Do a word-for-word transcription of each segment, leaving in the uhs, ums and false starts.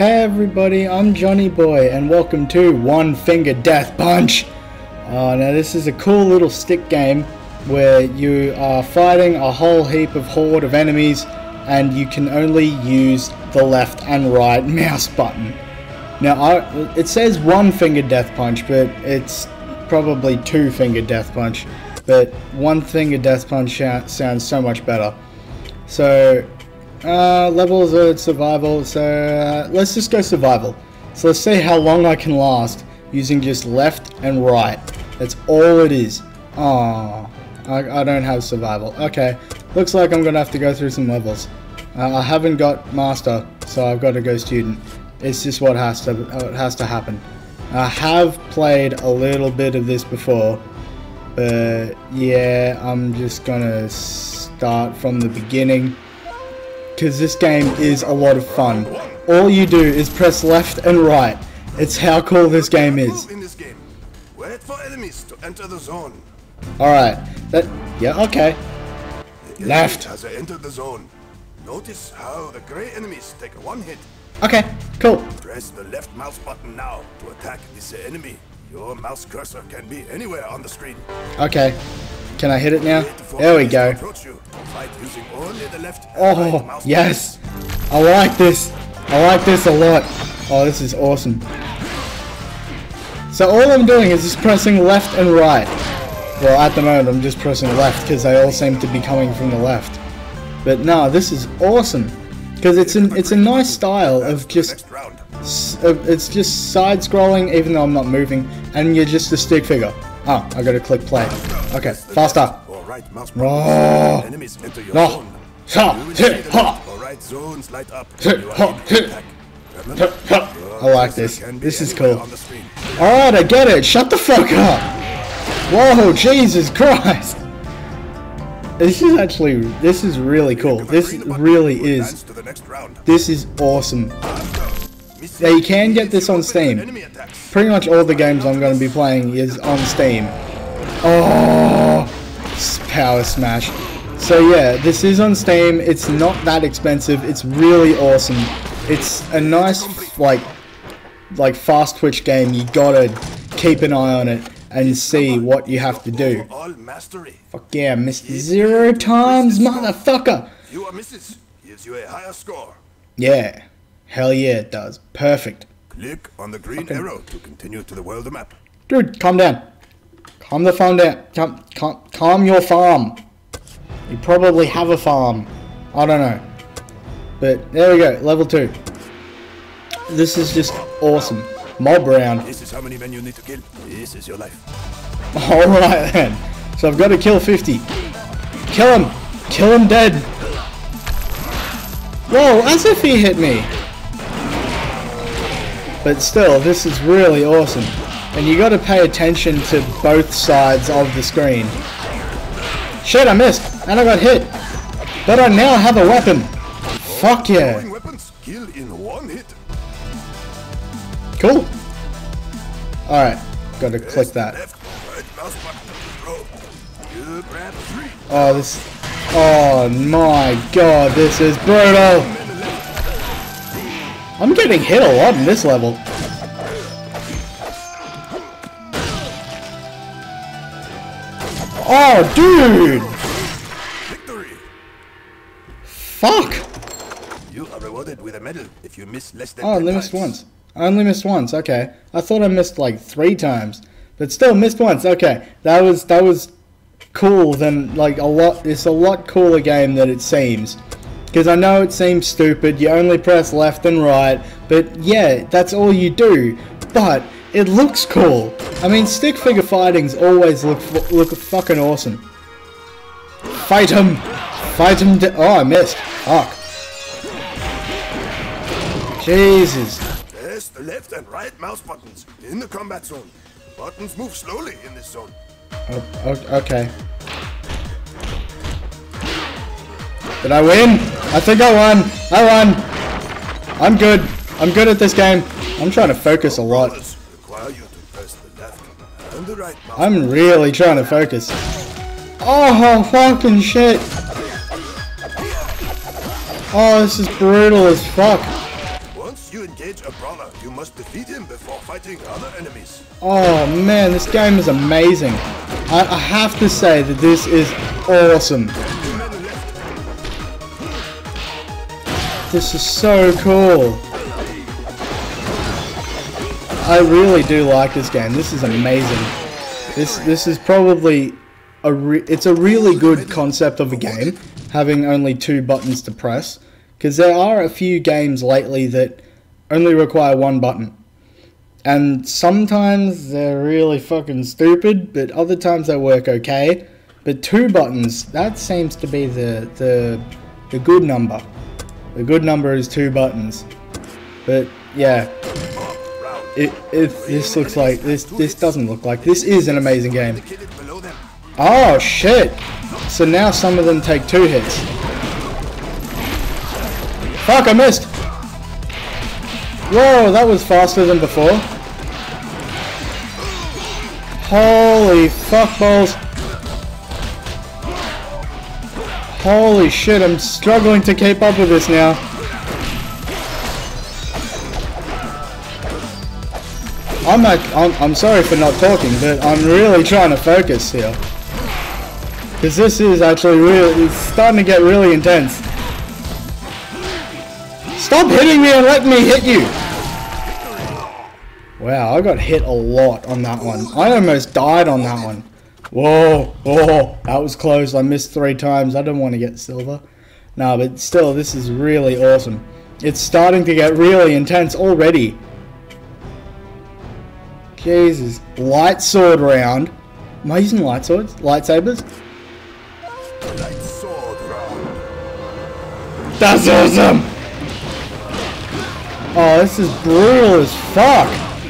Hey everybody, I'm Johnny Boy and welcome to One Finger Death Punch. Uh, now this is a cool little stick game where you are fighting a whole heap of horde of enemies and you can only use the left and right mouse button. Now I, it says One Finger Death Punch, but it's probably Two Finger Death Punch, but One Finger Death Punch sounds so much better. So Uh, levels of survival, so uh, let's just go survival. So let's see how long I can last using just left and right. That's all it is. Oh, I, I don't have survival. Okay, looks like I'm gonna have to go through some levels. Uh, I haven't got master, so I've got to go student. It's just what has to uh, has to happen. I have played a little bit of this before, but yeah, I'm just gonna start from the beginning, because this game is a lot of fun. All you do is press left and right. It's how cool this game is. In this game, wait for enemies to enter the zone. Alright, that, yeah, okay. The Left. Has entered the zone. Notice how the grey enemies take one hit. Okay, cool. Press the left mouse button now to attack this enemy. Your mouse cursor can be anywhere on the screen. Okay, can I hit it now? There we go. Fight using only the left and Oh, right mouse yes. I like this. I like this a lot. Oh, this is awesome. So all I'm doing is just pressing left and right. Well, at the moment I'm just pressing left because they all seem to be coming from the left. But no, this is awesome because it's an it's a nice style of just it's just side scrolling even though I'm not moving, and you're just a stick figure. Oh, I gotta click play. Okay, faster. Right mouse Oh. enemies enter your No. zone. Ha. You will Hit. see the Ha. left or right zones light up. Hit. You are Ha. able to Hit. attack. Huh, Remember, huh. your I like cursor this. can be This is anywhere cool. on the screen. Alright, I get it. Shut the fuck up. Whoa, Jesus Christ. This is actually, this is really cool. This really is. To the next round. This is awesome. Yeah, you can get this on Steam. Pretty much all the games I'm going to be playing is on Steam. Oh, power smash. So yeah, this is on Steam. It's not that expensive. It's really awesome. It's a nice, like, like fast twitch game. You gotta keep an eye on it and see what you have to do. Fuck yeah, missed zero times, motherfucker. Fewer misses gives you a higher score. Yeah, hell yeah, it does. Perfect. Click on the green Okay. arrow to continue to the world map. Dude, calm down. Calm the farm down. Calm, calm, calm your farm. You probably have a farm. I don't know. But there we go, level two. This is just awesome. Mob round. This is how many men you need to kill. This is your life. Alright then. So I've got to kill fifty. Kill him. Kill him dead. Whoa, as if he hit me. But still, this is really awesome. And you got to pay attention to both sides of the screen. Shit, I missed. And I got hit. But I now have a weapon. Fuck yeah. Throwing weapons kill in one hit. Cool. Alright, got to click that. Left, right mouse button. Throw. You grab three. Oh, this... Oh my god, this is brutal. I'm getting hit a lot in this level. Oh, dude! Victory. Fuck! You are rewarded with a medal if you miss less than Oh, I ten only missed times. once. I only missed once, okay. I thought I missed like three times. But still missed once, okay. That was, that was cool than, like, a lot, it's a lot cooler game than it seems. Because I know it seems stupid, you only press left and right, but yeah, that's all you do. But it looks cool. I mean, stick figure fighting's always look look fucking awesome. Fight him! Fight him! Oh, I missed. Fuck. Jesus. Press the left and right mouse buttons in the combat zone. The buttons move slowly in this zone. Oh, o- okay. Did I win? I think I won. I won. I'm good. I'm good at this game. I'm trying to focus a lot. Rollers require you to press the left and the right mouse. I'm really trying to focus. Oh, fucking shit. Oh, this is brutal as fuck. Once you engage engage a brawler, you must defeat him before fighting other enemies. Oh man, this game is amazing. I, I have to say that this is awesome. This is so cool. I really do like this game. This is amazing. This this is probably a re it's a really good concept of a game, having only two buttons to press, because there are a few games lately that only require one button. And sometimes they're really fucking stupid, but other times they work okay. But two buttons, that seems to be the the the good number. The good number is two buttons. But yeah, it, it this looks like this this doesn't look like this is an amazing game. Oh shit! So now some of them take two hits. Fuck! I missed. Whoa, that was faster than before. Holy fuck balls! Holy shit, I'm struggling to keep up with this now. I'm, not, I'm I'm sorry for not talking, but I'm really trying to focus here. Because this is actually really, it's starting to get really intense. Stop hitting me and let me hit you! Wow, I got hit a lot on that one. I almost died on that one. Whoa, oh, that was close. I missed three times. I don't want to get silver. No, but still, this is really awesome. It's starting to get really intense already. Jesus. Light sword round. Am I using light swords? Lightsabers? Light sword round. That's awesome! Oh, this is brutal as fuck.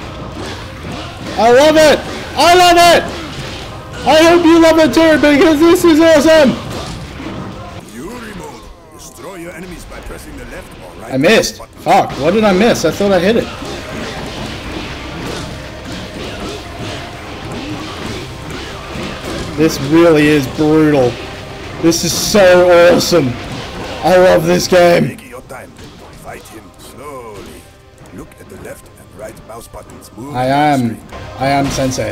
I love it! I love it! I hope you love it too, because this is awesome! Fury mode. Destroy your enemies by pressing the left or right. I missed. Fuck, what did I miss? I thought I hit it. This really is brutal. This is so awesome. I love this game. Take your time. Fight him slowly. Look at the left and right mouse buttons. Move I am. I am Sensei.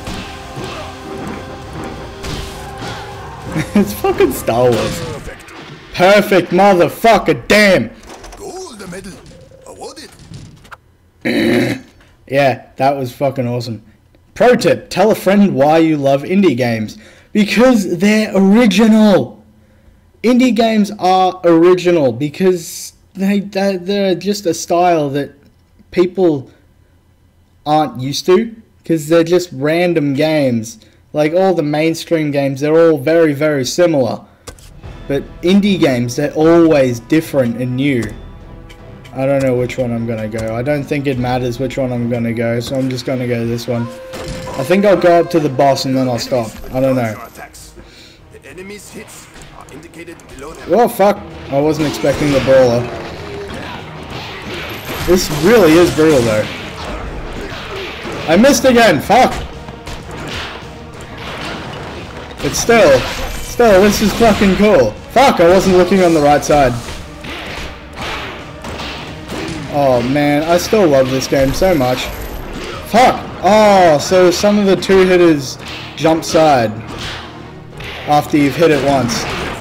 It's fucking Star Wars. Perfect. Perfect motherfucker, damn. Gold medal awarded. Yeah, that was fucking awesome. Pro tip, tell a friend why you love indie games. Because they're original. Indie games are original because they, they, they're just a style that people aren't used to. Because they're just random games. Like all the mainstream games, they're all very, very similar. But indie games, they're always different and new. I don't know which one I'm going to go. I don't think it matters which one I'm going to go, so I'm just going to go this one. I think I'll go up to the boss and then I'll stop. I don't know. The enemy's hits are indicated below them. Oh fuck, I wasn't expecting the brawler. This really is brutal though. I missed again, fuck! But still, still, this is fucking cool. Fuck, I wasn't looking on the right side. Oh man, I still love this game so much. Fuck! Oh, so some of the two hitters jump side after you've hit it once.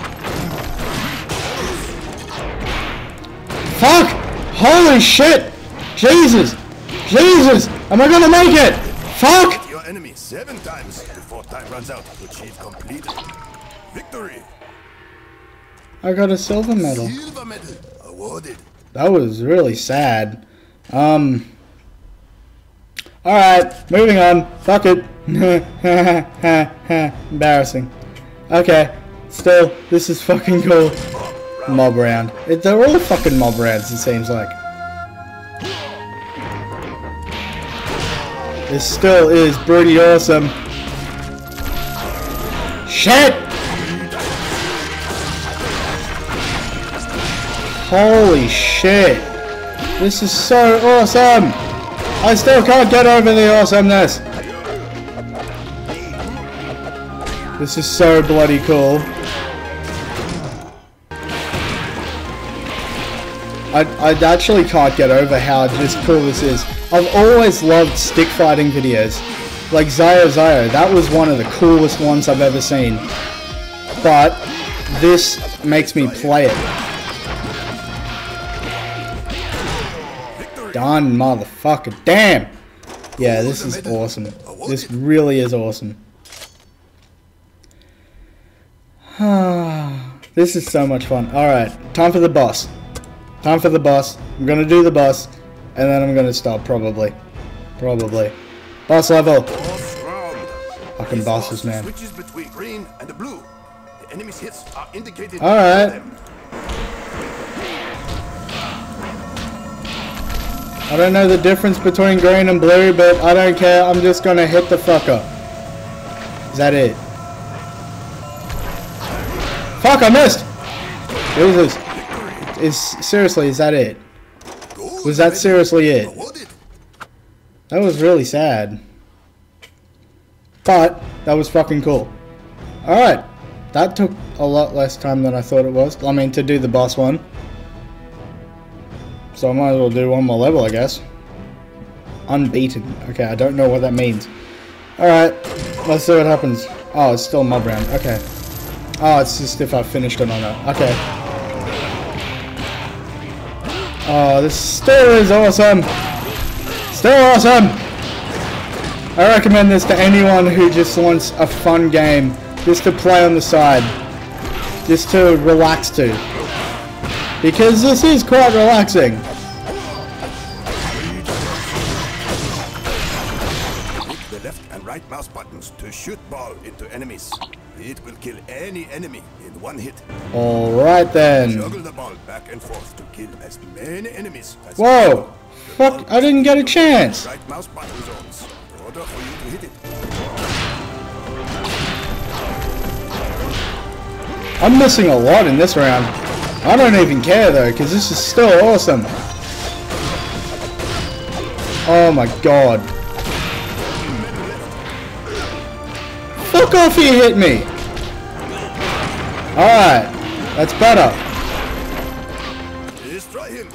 Fuck! Holy shit! Jesus! Jesus! Am I gonna make it? Fuck! Your enemy seven times before time runs out to achieve complete victory. I got a silver medal. Silver medal awarded. That was really sad. Um. Alright, moving on. Fuck it. Embarrassing. Okay, still, this is fucking cool. Mob round. It, they're all fucking mob rounds, it seems like. This still is pretty awesome. Shit! Holy shit. This is so awesome! I still can't get over the awesomeness! This is so bloody cool. I, I actually can't get over how just cool this is. I've always loved stick fighting videos. Like Zio Zio, that was one of the coolest ones I've ever seen. But this makes me play it. Done, motherfucker. Damn! Yeah, this is awesome. This really is awesome. This is so much fun. Alright, time for the boss. Time for the boss. I'm gonna do the boss, and then I'm gonna stop, probably. Probably. Boss level! Fucking bosses, man. Switches between green and the blue. The enemy's hits are indicated. Alright. I don't know the difference between green and blue, but I don't care. I'm just gonna hit the fucker. Is that it? Fuck, I missed! Jesus. Is, seriously, is that it? Was that seriously it? That was really sad. But, that was fucking cool. Alright. That took a lot less time than I thought it was. I mean, to do the boss one. So I might as well do one more level, I guess. Unbeaten. Okay, I don't know what that means. Alright. Let's see what happens. Oh, it's still mob round. Okay. Oh, it's just if I finished it or not. Okay. Oh, this still is awesome. Still awesome. I recommend this to anyone who just wants a fun game, just to play on the side, just to relax to, because this is quite relaxing. Hit the left and right mouse buttons to shoot ball into enemies. It will kill any enemy in one hit. Alright then. Juggle the ball back and forth to kill as many enemies as Whoa! Fuck, I didn't get a chance! Right mouse button zones. In order for you to hit it. I'm missing a lot in this round. I don't even care though, because this is still awesome. Oh my god. Fuck off, you hit me! Alright, that's better. Destroy him.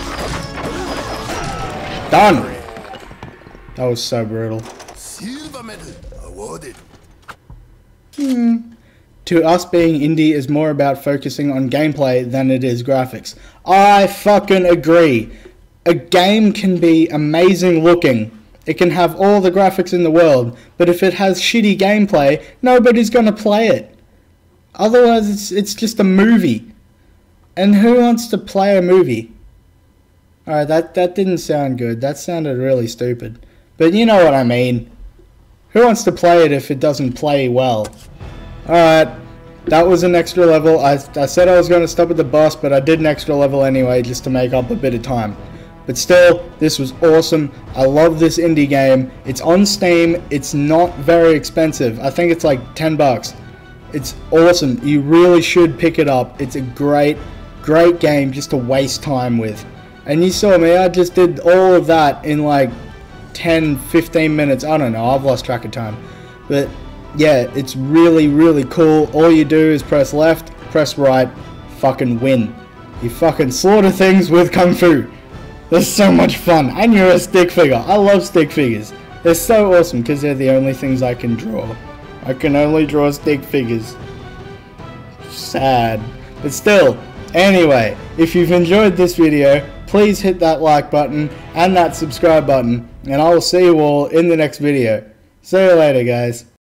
Done. That was so brutal. Silver medal awarded. Hmm. To us, being indie is more about focusing on gameplay than it is graphics. I fucking agree. A game can be amazing looking. It can have all the graphics in the world, but if it has shitty gameplay, nobody's gonna play it. Otherwise, it's, it's just a movie. And who wants to play a movie? Alright, that, that didn't sound good. That sounded really stupid. But you know what I mean. Who wants to play it if it doesn't play well? Alright, that was an extra level. I, I said I was going to stop at the boss, but I did an extra level anyway just to make up a bit of time. But still, this was awesome. I love this indie game. It's on Steam. It's not very expensive. I think it's like ten bucks. It's awesome. You really should pick it up. It's a great, great game just to waste time with. And you saw me, I just did all of that in like ten, fifteen minutes. I don't know, I've lost track of time. But yeah, it's really, really cool. All you do is press left, press right, fucking win. You fucking slaughter things with Kung Fu. They're so much fun. And you're a stick figure. I love stick figures. They're so awesome because they're the only things I can draw. I can only draw stick figures. Sad. But still, anyway, if you've enjoyed this video, please hit that like button and that subscribe button. And I will see you all in the next video. See you later, guys.